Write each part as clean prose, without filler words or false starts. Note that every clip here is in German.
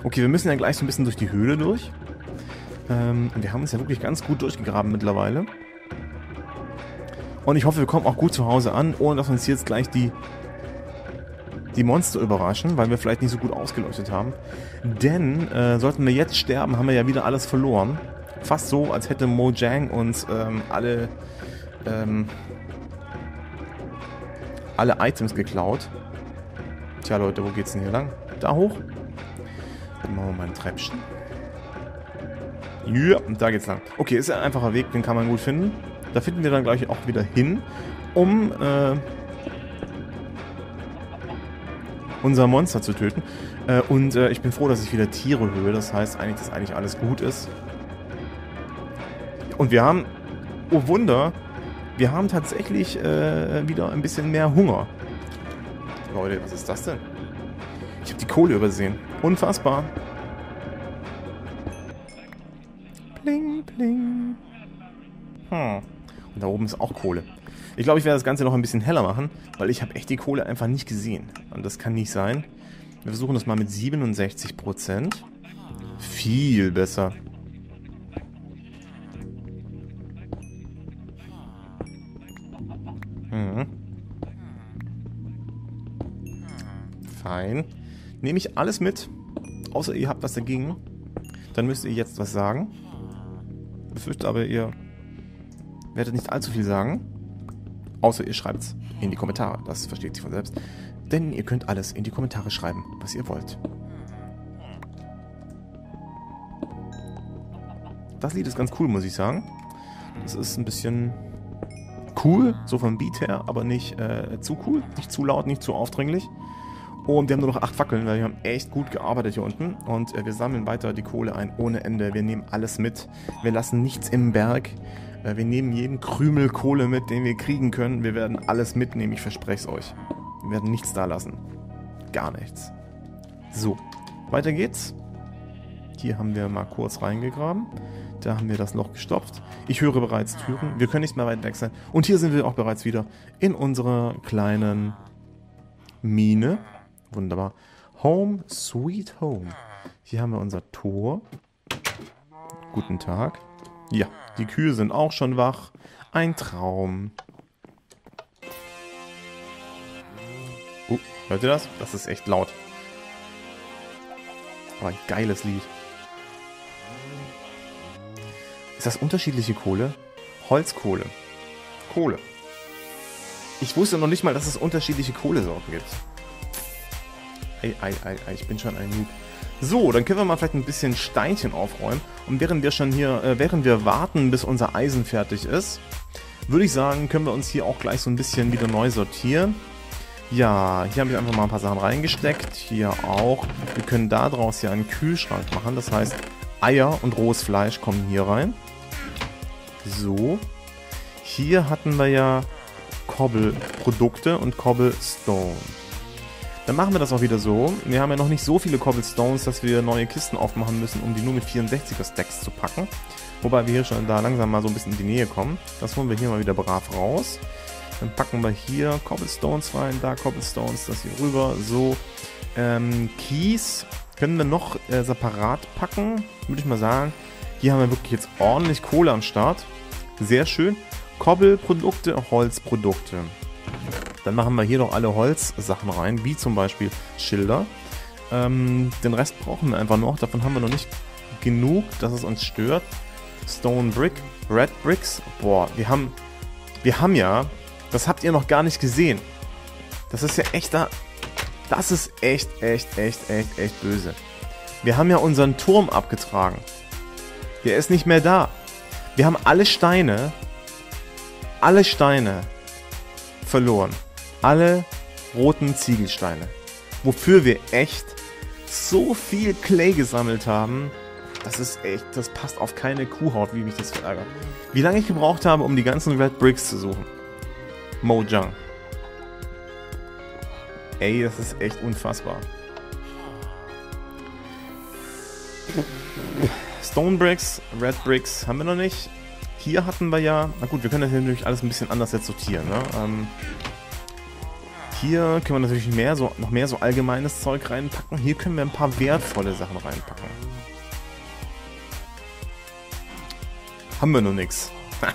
Okay, wir müssen ja gleich so ein bisschen durch die Höhle durch. Wir haben uns ja wirklich ganz gut durchgegraben mittlerweile. Und ich hoffe, wir kommen auch gut zu Hause an, ohne dass uns jetzt gleich die Monster überraschen, weil wir vielleicht nicht so gut ausgeleuchtet haben. Denn sollten wir jetzt sterben, haben wir ja wieder alles verloren. Fast so, als hätte Mojang uns alle Items geklaut. Tja Leute, wo geht's denn hier lang? Da hoch? Dann machen wir mal ein Treppchen. Ja, und da geht's lang. Okay, ist ja ein einfacher Weg, den kann man gut finden. Da finden wir dann gleich auch wieder hin, um unser Monster zu töten. Ich bin froh, dass ich wieder Tiere höre. Das heißt eigentlich, dass eigentlich alles gut ist. Und wir haben, oh Wunder, wir haben tatsächlich wieder ein bisschen mehr Hunger. Leute, was ist das denn? Ich habe die Kohle übersehen. Unfassbar. Pling, pling. Und da oben ist auch Kohle. Ich glaube, ich werde das Ganze noch ein bisschen heller machen, weil ich habe echt die Kohle einfach nicht gesehen. Und das kann nicht sein. Wir versuchen das mal mit 67%. Viel besser. Fein. Nehme ich alles mit, außer ihr habt was dagegen. Dann müsst ihr jetzt was sagen. Befürchte aber, ihr werdet nicht allzu viel sagen. Außer ihr schreibt es in die Kommentare. Das versteht sich von selbst. Denn ihr könnt alles in die Kommentare schreiben, was ihr wollt. Das Lied ist ganz cool, muss ich sagen. Das ist ein bisschen cool, so vom Beat her, aber nicht zu cool, nicht zu laut, nicht zu aufdringlich. Und wir haben nur noch 8 Fackeln, weil wir haben echt gut gearbeitet hier unten. Und wir sammeln weiter die Kohle ein ohne Ende. Wir nehmen alles mit. Wir lassen nichts im Berg. Wir nehmen jeden Krümel Kohle mit, den wir kriegen können. Wir werden alles mitnehmen, ich verspreche es euch. Wir werden nichts da lassen. Gar nichts. So, weiter geht's. Hier haben wir mal kurz reingegraben. Da haben wir das Loch gestopft. Ich höre bereits Türen. Wir können nicht mehr weit weg sein. Und hier sind wir auch bereits wieder in unserer kleinen Mine. Wunderbar. Home, sweet home. Hier haben wir unser Tor. Guten Tag. Ja, die Kühe sind auch schon wach. Ein Traum. Hört ihr das? Das ist echt laut. Aber ein geiles Lied. Ist das unterschiedliche Kohle? Holzkohle. Kohle. Ich wusste noch nicht mal, dass es unterschiedliche Kohlesorten gibt. Ich bin schon ein Noob. So, dann können wir mal vielleicht ein bisschen Steinchen aufräumen. Und während wir warten, bis unser Eisen fertig ist, würde ich sagen, können wir uns hier auch gleich so ein bisschen wieder neu sortieren. Ja, hier habe ich einfach mal ein paar Sachen reingesteckt. Hier auch. Wir können daraus hier einen Kühlschrank machen. Das heißt, Eier und rohes Fleisch kommen hier rein. So. Hier hatten wir ja Cobble-Produkte und Cobblestone. Dann machen wir das auch wieder so. Wir haben ja noch nicht so viele Cobblestones, dass wir neue Kisten aufmachen müssen, um die nur mit 64er Stacks zu packen. Wobei wir hier schon da langsam mal so ein bisschen in die Nähe kommen. Das holen wir hier mal wieder brav raus. Dann packen wir hier Cobblestones rein, da Cobblestones, das hier rüber. So, Kies können wir noch separat packen, würde ich mal sagen. Hier haben wir wirklich jetzt ordentlich Kohle am Start. Sehr schön. Cobble-Produkte, Holzprodukte. Dann machen wir hier noch alle Holzsachen rein, wie zum Beispiel Schilder. Den Rest brauchen wir einfach noch. Davon haben wir noch nicht genug, dass es uns stört. Stone Brick, Red Bricks. Boah, wir haben ja, das habt ihr noch gar nicht gesehen. Das ist ja echt da. Das ist echt böse. Wir haben ja unseren Turm abgetragen. Der ist nicht mehr da. Wir haben alle Steine verloren. Alle roten Ziegelsteine. Wofür wir echt so viel Clay gesammelt haben. Das ist echt, das passt auf keine Kuhhaut, wie mich das verärgert. Wie lange ich gebraucht habe, um die ganzen Red Bricks zu suchen. Mojang. Ey, das ist echt unfassbar. Stone Bricks, Red Bricks haben wir noch nicht. Hier hatten wir ja, na gut, wir können das hier natürlich alles ein bisschen anders jetzt sortieren. Ne? Hier können wir natürlich noch mehr so allgemeines Zeug reinpacken. Hier können wir ein paar wertvolle Sachen reinpacken. Haben wir noch nichts.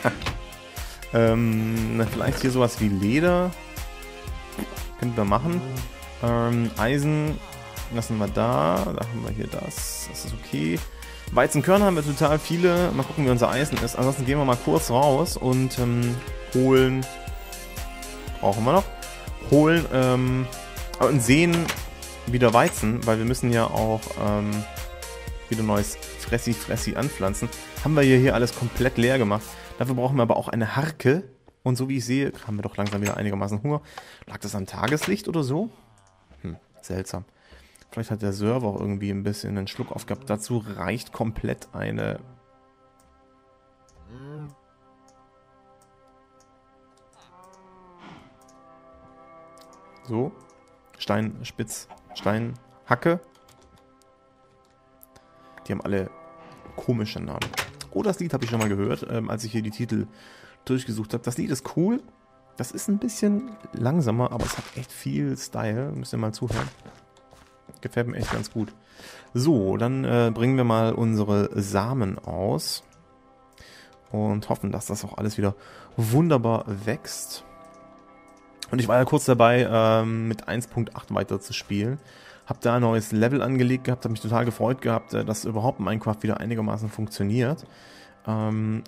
Vielleicht hier sowas wie Leder. Könnten wir machen. Eisen lassen wir da. Da haben wir hier das. Das ist okay. Weizenkörner haben wir total viele. Mal gucken, wie unser Eisen ist. Ansonsten gehen wir mal kurz raus und holen. Brauchen wir noch? Holen und sehen wieder Weizen, weil wir müssen ja auch wieder neues Fressi anpflanzen. Haben wir hier alles komplett leer gemacht. Dafür brauchen wir aber auch eine Harke. Und so wie ich sehe, haben wir doch langsam wieder einigermaßen Hunger. Lag das am Tageslicht oder so? Seltsam. Vielleicht hat der Server auch irgendwie ein bisschen einen Schluck aufgehabt. Dazu reicht komplett eine... So. Steinspitz, Steinhacke. Die haben alle komische Namen. Oh, das Lied habe ich schon mal gehört, als ich hier die Titel durchgesucht habe. Das Lied ist cool. Das ist ein bisschen langsamer, aber es hat echt viel Style. Müsst ihr mal zuhören. Gefällt mir echt ganz gut. So, dann bringen wir mal unsere Samen aus. Und hoffen, dass das auch alles wieder wunderbar wächst. Und ich war ja kurz dabei, mit 1.8 weiter zu spielen. Hab da ein neues Level angelegt gehabt, habe mich total gefreut gehabt, dass überhaupt Minecraft wieder einigermaßen funktioniert. Nachdem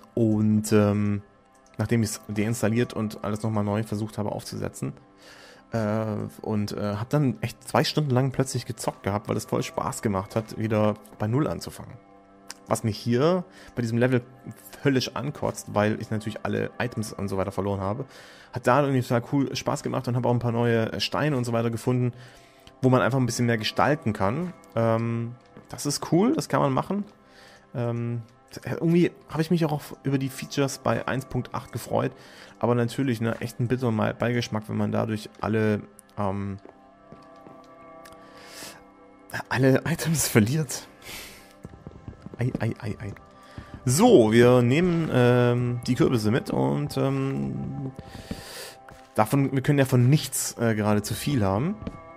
ich es deinstalliert und alles nochmal neu versucht habe aufzusetzen. Habe dann echt 2 Stunden lang plötzlich gezockt gehabt, weil es voll Spaß gemacht hat, wieder bei Null anzufangen. Was mich hier bei diesem Level höllisch ankotzt, weil ich natürlich alle Items und so weiter verloren habe. Hat da irgendwie total cool Spaß gemacht und habe auch ein paar neue Steine und so weiter gefunden, wo man einfach ein bisschen mehr gestalten kann. Das ist cool, das kann man machen. Irgendwie habe ich mich auch über die Features bei 1.8 gefreut, aber natürlich echt ein bitterer Beigeschmack, wenn man dadurch alle Items verliert. Ei. So, wir nehmen die Kürbisse mit und wir können ja von nichts gerade zu viel haben.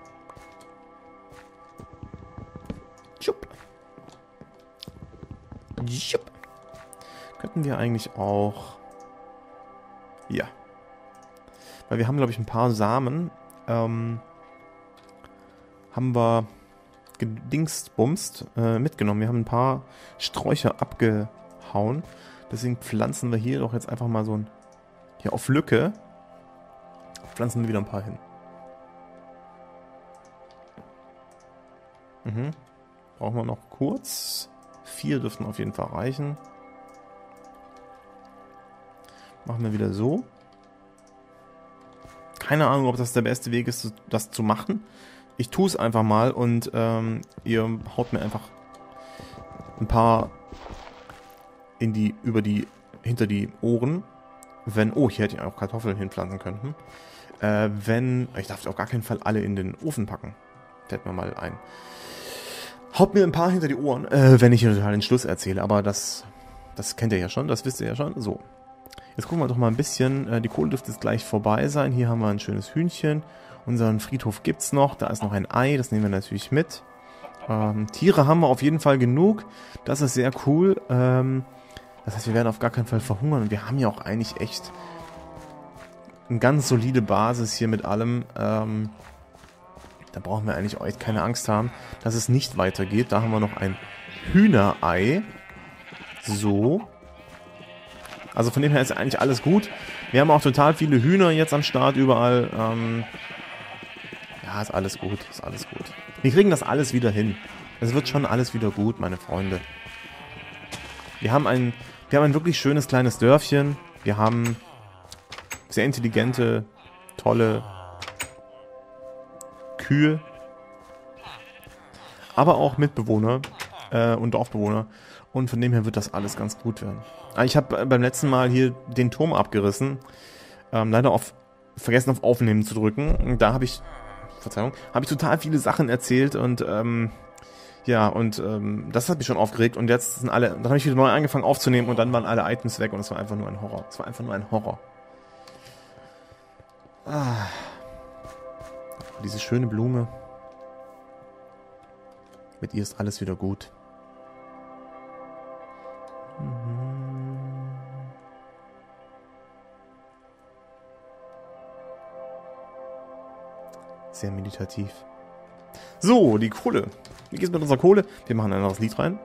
Könnten wir eigentlich auch... Ja. Weil wir haben, glaube ich, ein paar Samen. Haben wir gedingsbumst mitgenommen. Wir haben ein paar Sträucher abgehauen. Deswegen pflanzen wir hier doch jetzt einfach mal so ein... Hier auf Lücke. Pflanzen wir wieder ein paar hin. Brauchen wir noch kurz. 4 dürften auf jeden Fall reichen. Machen wir wieder so. Keine Ahnung, ob das der beste Weg ist, das zu machen. Ich tue es einfach mal und ihr haut mir einfach ein paar hinter die Ohren. Oh, hier hätte ich auch Kartoffeln hinpflanzen können. Ich darf auf gar keinen Fall alle in den Ofen packen. Fällt mir mal ein. Haut mir ein paar hinter die Ohren, wenn ich hier total den Schluss erzähle. Aber das kennt ihr ja schon, das wisst ihr ja schon. So. Jetzt gucken wir doch mal ein bisschen. Die Kohle dürfte jetzt gleich vorbei sein. Hier haben wir ein schönes Hühnchen. Unseren Friedhof gibt's noch. Da ist noch ein Ei. Das nehmen wir natürlich mit. Tiere haben wir auf jeden Fall genug. Das ist sehr cool. Das heißt, wir werden auf gar keinen Fall verhungern. Und wir haben ja auch eigentlich echt eine ganz solide Basis hier mit allem. Da brauchen wir eigentlich echt keine Angst haben, dass es nicht weitergeht. Da haben wir noch ein Hühnerei. So. Also von dem her ist eigentlich alles gut. Wir haben auch total viele Hühner jetzt am Start überall. Ja, ist alles gut. Ist alles gut. Wir kriegen das alles wieder hin. Es wird schon alles wieder gut, meine Freunde. Wir haben ein wirklich schönes kleines Dörfchen. Wir haben sehr intelligente, tolle Kühe. Aber auch Mitbewohner und Dorfbewohner. Und von dem her wird das alles ganz gut werden. Ich habe beim letzten Mal hier den Turm abgerissen. Leider vergessen auf Aufnehmen zu drücken. Und da habe ich total viele Sachen erzählt und das hat mich schon aufgeregt. Und jetzt sind alle, dann habe ich wieder neu angefangen aufzunehmen und dann waren alle Items weg und es war einfach nur ein Horror. Es war einfach nur ein Horror. Diese schöne Blume. Mit ihr ist alles wieder gut. Sehr meditativ. So, die Kohle. Wie geht's mit unserer Kohle? Wir machen ein anderes Lied rein.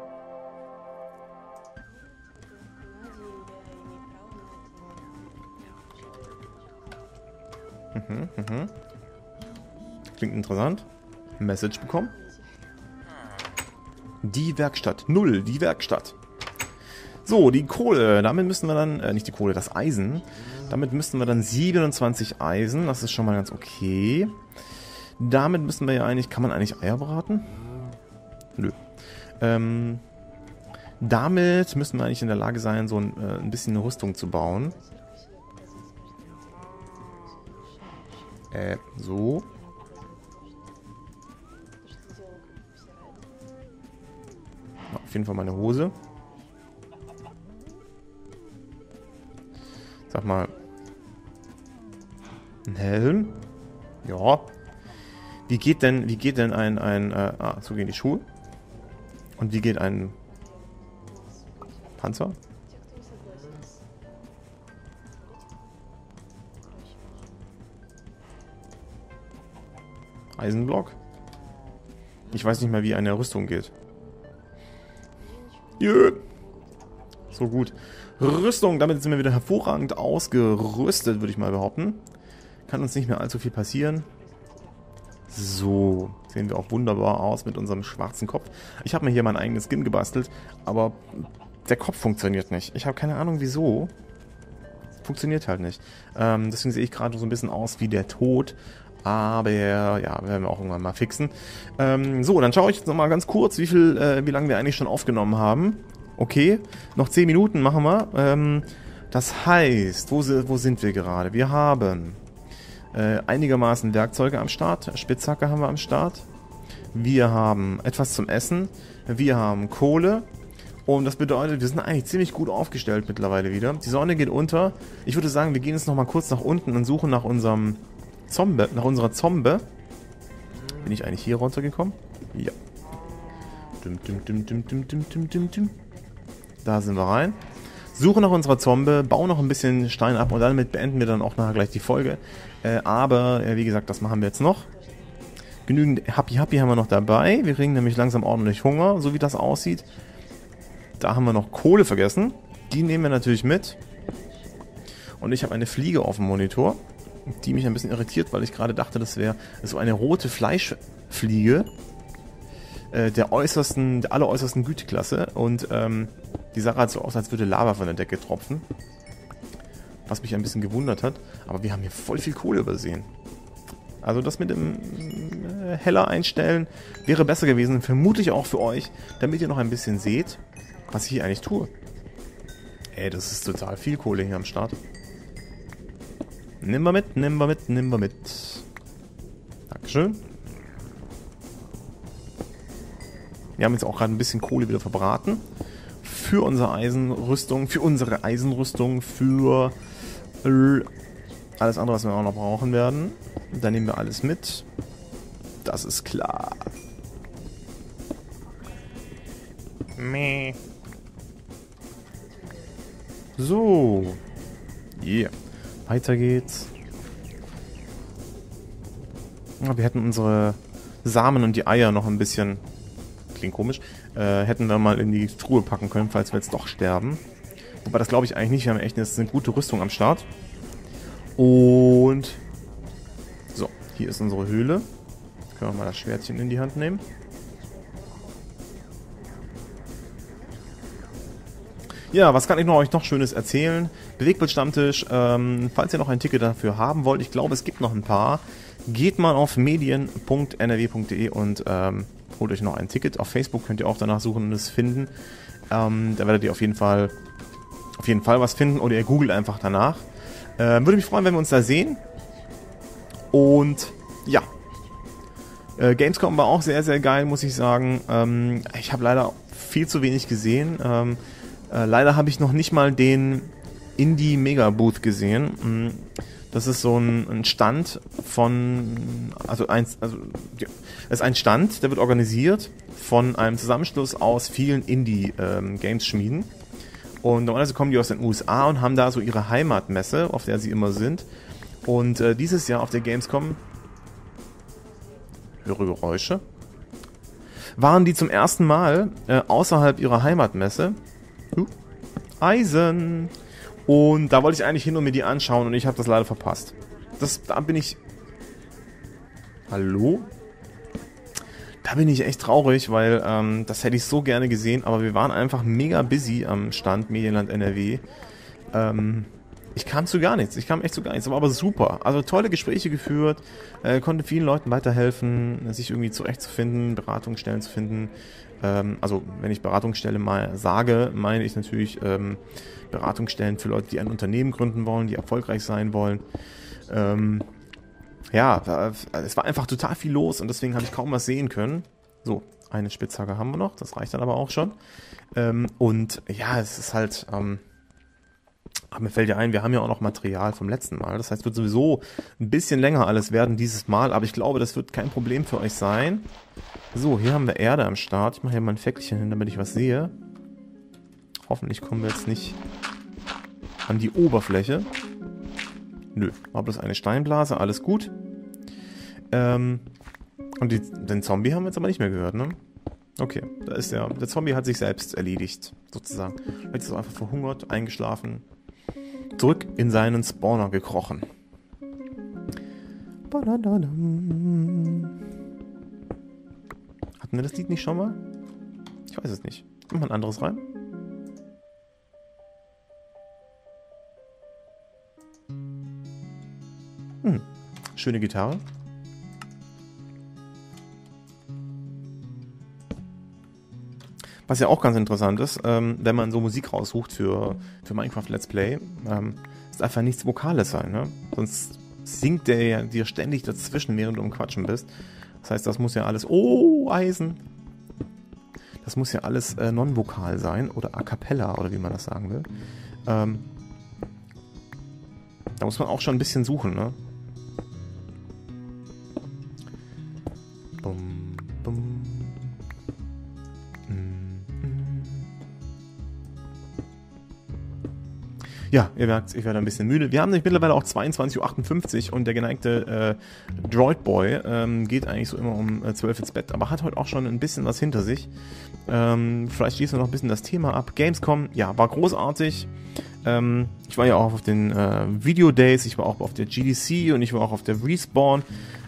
Klingt interessant. Message bekommen. Die Werkstatt. 0, die Werkstatt. So, die Kohle. Damit müssen wir dann, nicht die Kohle, das Eisen. Damit müssten wir dann 27 Eisen. Das ist schon mal ganz okay. Damit müssen wir ja eigentlich, kann man eigentlich Eier braten? Nö. Damit müssen wir eigentlich in der Lage sein, so ein bisschen eine Rüstung zu bauen. So. Auf jeden Fall meine Hose. Sag mal. Ein Helm? Ja. Wie geht denn so gehen die Schuhe. Und wie geht ein Panzer? Eisenblock? Ich weiß nicht mehr, wie eine Rüstung geht. Jö. So gut. Rüstung, damit sind wir wieder hervorragend ausgerüstet, würde ich mal behaupten. Kann uns nicht mehr allzu viel passieren. So, sehen wir auch wunderbar aus mit unserem schwarzen Kopf. Ich habe mir hier mein eigenes Skin gebastelt, aber der Kopf funktioniert nicht. Ich habe keine Ahnung wieso. Funktioniert halt nicht. Deswegen sehe ich gerade so ein bisschen aus wie der Tod. Aber ja, werden wir auch irgendwann mal fixen. So, dann schaue ich jetzt nochmal ganz kurz, wie lange wir eigentlich schon aufgenommen haben. Okay, noch 10 Minuten machen wir. Das heißt, wo sind wir gerade? Wir haben einigermaßen Werkzeuge am Start. Spitzhacke haben wir am Start. Wir haben etwas zum Essen. Wir haben Kohle. Und das bedeutet, wir sind eigentlich ziemlich gut aufgestellt mittlerweile wieder. Die Sonne geht unter. Ich würde sagen, wir gehen jetzt nochmal kurz nach unten und suchen nach unserer Zombe. Bin ich eigentlich hier runtergekommen? Ja. Da sind wir rein. Suche nach unserer Zombe, baue noch ein bisschen Stein ab und damit beenden wir dann auch nachher gleich die Folge. Aber, wie gesagt, das machen wir jetzt noch. Genügend Happy haben wir noch dabei. Wir kriegen nämlich langsam ordentlich Hunger, so wie das aussieht. Da haben wir noch Kohle vergessen. Die nehmen wir natürlich mit. Und ich habe eine Fliege auf dem Monitor, die mich ein bisschen irritiert, weil ich gerade dachte, das wäre so eine rote Fleischfliege der alleräußersten Güteklasse. Und die sah halt so aus, als würde Lava von der Decke tropfen. Was mich ein bisschen gewundert hat. Aber wir haben hier voll viel Kohle übersehen. Also das mit dem heller einstellen wäre besser gewesen. Vermutlich auch für euch, damit ihr noch ein bisschen seht, was ich hier eigentlich tue. Ey, das ist total viel Kohle hier am Start. Nimm wir mit. Dankeschön. Wir haben jetzt auch gerade ein bisschen Kohle wieder verbraten. Für unsere Eisenrüstung, für alles andere, was wir auch noch brauchen werden. Dann nehmen wir alles mit. Das ist klar. Meh. So. Yeah. Weiter geht's. Ja, wir hätten unsere Samen und die Eier noch ein bisschen, klingt komisch, hätten wir mal in die Truhe packen können, falls wir jetzt doch sterben. Wobei das glaube ich eigentlich nicht. Wir haben echt eine gute Rüstung am Start. Und so, hier ist unsere Höhle. Jetzt können wir mal das Schwertchen in die Hand nehmen. Ja, was kann ich euch noch Schönes erzählen? Bewegtbild-Stammtisch, falls ihr noch ein Ticket dafür haben wollt, ich glaube, es gibt noch ein paar, geht mal auf medien.nrw.de und holt euch noch ein Ticket. Auf Facebook könnt ihr auch danach suchen und es finden. Da werdet ihr auf jeden Fall was finden oder ihr googelt einfach danach. Würde mich freuen, wenn wir uns da sehen. Und ja, Gamescom war auch sehr, sehr geil, muss ich sagen. Ich habe leider viel zu wenig gesehen. Leider habe ich noch nicht mal den Indie Mega Booth gesehen. Das ist so ein Stand von, es ist ein Stand, der wird organisiert von einem Zusammenschluss aus vielen Indie-Games-Schmieden. Und normalerweise kommen die aus den USA und haben da so ihre Heimatmesse, auf der sie immer sind. Und dieses Jahr auf der Gamescom, höre Geräusche, waren die zum ersten Mal außerhalb ihrer Heimatmesse. Eisen! Und da wollte ich eigentlich hin und mir die anschauen und ich habe das leider verpasst. Da bin ich... Hallo? Da bin ich echt traurig, weil das hätte ich so gerne gesehen, aber wir waren einfach mega busy am Stand Medienland NRW. Ich kam zu gar nichts, war aber super. Also tolle Gespräche geführt, konnte vielen Leuten weiterhelfen, sich irgendwie zurechtzufinden, Beratungsstellen zu finden. Also wenn ich Beratungsstelle mal sage, meine ich natürlich Beratungsstellen für Leute, die ein Unternehmen gründen wollen, die erfolgreich sein wollen. Ja, es war einfach total viel los und deswegen habe ich kaum was sehen können. So, eine Spitzhacke haben wir noch, das reicht dann aber auch schon. Und ja, es ist halt... Aber mir fällt ja ein, wir haben ja auch noch Material vom letzten Mal. Das heißt, wird sowieso ein bisschen länger alles werden dieses Mal. Aber ich glaube, das wird kein Problem für euch sein. So, hier haben wir Erde am Start. Ich mache hier mal ein Fäckchen hin, damit ich was sehe. Hoffentlich kommen wir jetzt nicht an die Oberfläche. Nö, war bloß eine Steinblase, alles gut. Und den Zombie haben wir jetzt aber nicht mehr gehört, ne? Okay, da ist der Zombie hat sich selbst erledigt, sozusagen. Vielleicht ist er einfach verhungert, eingeschlafen, zurück in seinen Spawner gekrochen. Hatten wir das Lied nicht schon mal? Ich weiß es nicht. Mach mal ein anderes rein. Schöne Gitarre. Was ja auch ganz interessant ist, wenn man so Musik raussucht für Minecraft Let's Play, ist einfach nichts Vokales sein, ne? Sonst singt der ja dir ständig dazwischen, während du am Quatschen bist. Das heißt, das muss ja alles... Oh, Eisen! Das muss ja alles non-vokal sein oder a cappella oder wie man das sagen will. Da muss man auch schon ein bisschen suchen, ne? Bum, bum. Ja, ihr merkt, ich werde ein bisschen müde. Wir haben nämlich mittlerweile auch 22:58 Uhr und der geneigte Droidboy geht eigentlich so immer um 12 ins Bett, aber hat heute auch schon ein bisschen was hinter sich. Vielleicht schließen wir noch ein bisschen das Thema ab. Gamescom, ja, war großartig. Ich war ja auch auf den Video Days, ich war auch auf der GDC und ich war auch auf der Respawn.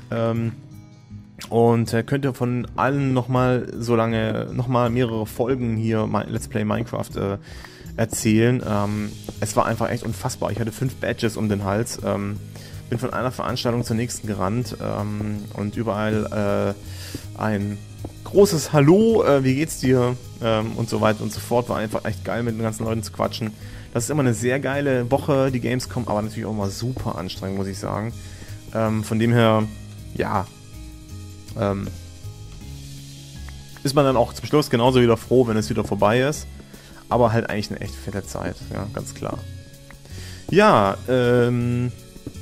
Und könnt ihr von allen nochmal mehrere Folgen hier Let's Play Minecraft erzählen. Es war einfach echt unfassbar. Ich hatte 5 Badges um den Hals. Bin von einer Veranstaltung zur nächsten gerannt und überall ein großes Hallo, wie geht's dir? Und so weiter und so fort. War einfach echt geil, mit den ganzen Leuten zu quatschen. Das ist immer eine sehr geile Woche, die Gamescom, aber natürlich auch mal super anstrengend, muss ich sagen. Von dem her, ja, ist man dann auch zum Schluss genauso wieder froh, wenn es wieder vorbei ist. Aber halt eigentlich eine echt fette Zeit, ja, ganz klar. Ja, dann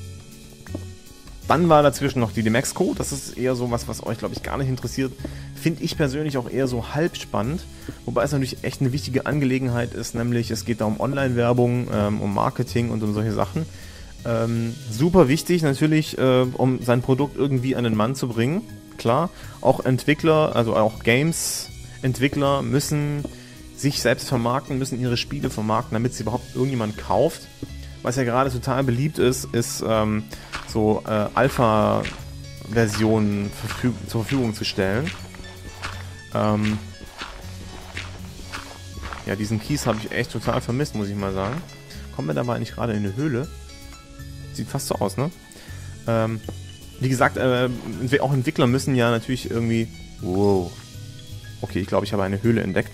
war dazwischen noch die Demexco. Das ist eher so was euch, glaube ich, gar nicht interessiert. Finde ich persönlich auch eher so halb spannend. Wobei es natürlich echt eine wichtige Angelegenheit ist, nämlich es geht da um Online-Werbung, um Marketing und um solche Sachen. Super wichtig natürlich, um sein Produkt irgendwie an den Mann zu bringen. Klar, auch Entwickler, also auch Games-Entwickler müssen sich selbst vermarkten, müssen ihre Spiele vermarkten, damit sie überhaupt irgendjemand kauft. Was ja gerade total beliebt ist so Alpha-Versionen zur Verfügung zu stellen. Ja, diesen Kies habe ich echt total vermisst, muss ich mal sagen. Kommen wir dabei nicht gerade in eine Höhle? Sieht fast so aus, ne? Wie gesagt, auch Entwickler müssen ja natürlich irgendwie... Wow. Okay, ich glaube, ich habe eine Höhle entdeckt.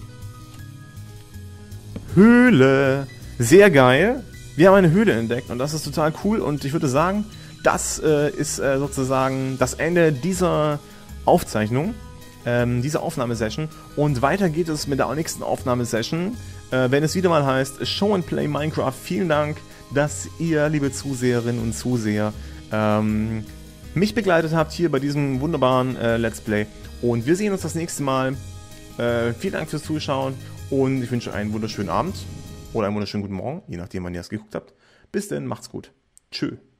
Höhle! Sehr geil! Wir haben eine Höhle entdeckt und das ist total cool und ich würde sagen, das ist sozusagen das Ende dieser Aufzeichnung, dieser Aufnahmesession und weiter geht es mit der nächsten Aufnahmesession, wenn es wieder mal heißt Show and Play Minecraft. Vielen Dank, dass ihr, liebe Zuseherinnen und Zuseher, mich begleitet habt hier bei diesem wunderbaren Let's Play. Und wir sehen uns das nächste Mal. Vielen Dank fürs Zuschauen und ich wünsche einen wunderschönen Abend oder einen wunderschönen guten Morgen, je nachdem, wann ihr es geguckt habt. Bis dann, macht's gut. Tschö.